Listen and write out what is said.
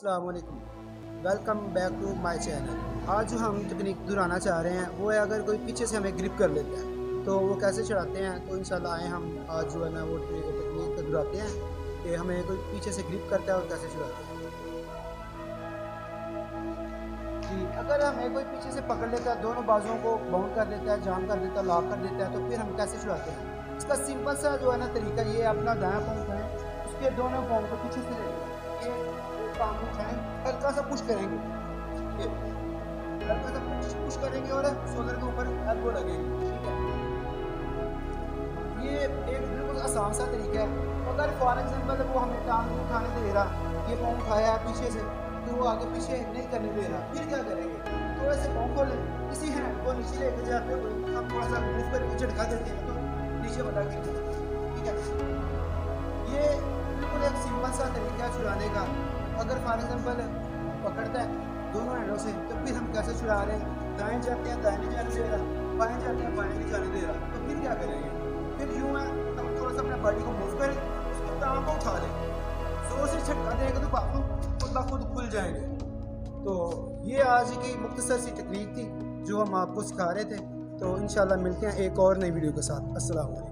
अस्सलाम वालेकुम, welcome back to my channel. आज जो हम तकनीक दोहराना चाह रहे हैं वो है, अगर कोई पीछे से हमें ग्रिप कर लेता है तो वो कैसे चढ़ाते हैं। तो इंशाल्लाह आए हम आज जो है ना वो तकनीक दोहराते हैं कि हमें कोई पीछे से ग्रिप करता है और कैसे छुड़ाते हैं। जी, अगर हमें कोई पीछे से पकड़ लेता है, दोनों बाजुओं को बाउंड कर देता है, जाम कर देता है, लॉक कर देता है, तो फिर हम कैसे छुड़ाते हैं। इसका सिंपल सा जो है ना तरीका ये है, अपना दायां पाँव उठाएं, उसके दोनों पाँव को पीछे से ये पाँव उठाएं, हल्का सा पुश करेंगे, ये हल्का सा पुश करेंगे और शोल्डर के ऊपर एल्बो लगेगी। ठीक है, ये एक बिल्कुल आसान सा तरीका है। अगर फॉर एग्जाम्पल वो हमें टांग को उठाने दे रहा, ये पाँव उठाया है पीछे से, तो वो आगे पीछे नहीं करने दे रहा, फिर क्या करेंगे, थोड़ा सा पाँव खोलें, किसी हैंड को नीचे लेकर जाते हुए हम थोड़ा सा मूव करके झटका देते हैं तो नीचे वाला गिर जाता है। ठीक है, ये बिल्कुल एक सिंपल सा तरीका है छुड़ाने का। अगर फॉर एग्जाम्पल पकड़ता है दोनों हैंडों से, तो फिर हम कैसे छुड़ा रहे हैं, दाएं जाते हैं दाएं नहीं जाने दे रहा, बाएं जाते हैं बाएं नहीं जाने दे रहा, तो फिर क्या करेंगे, फिर यूँ है हम थोड़ा सा अपने बॉडी को मूव करें, उसको टाँग को उठा लें, जोर से झटका देंगे तो बाजू खुद ब खुद खुल जाएंगे। तो ये आज की मुख्तसर सी तकनीक थी जो हम आपको सिखा रहे थे। तो इंशाल्लाह मिलते हैं एक और नई वीडियो के साथ। अस्सलाम वालेकुम।